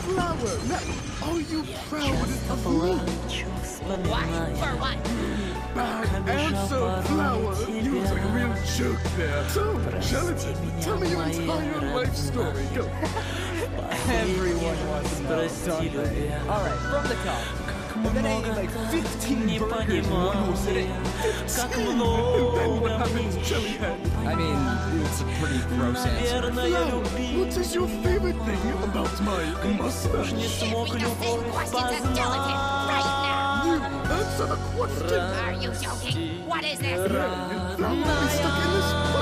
flower. Now, are you proud of me? What? For what? Bad answer, flower. You look like a real jerk there. So, Gelatin, tell me your entire life story. Go. Everyone wants to know, don't they? Alright, from the top. And then I ate like 15 burgers in one whole sitting. 15! And then what happens, Jellyhead? I mean, it's a pretty gross answer. Flower, what is your favorite thing about my mustache? We just say questions to Gelatin right now. You answer the question. Are you joking? What is this? Flower is stuck in this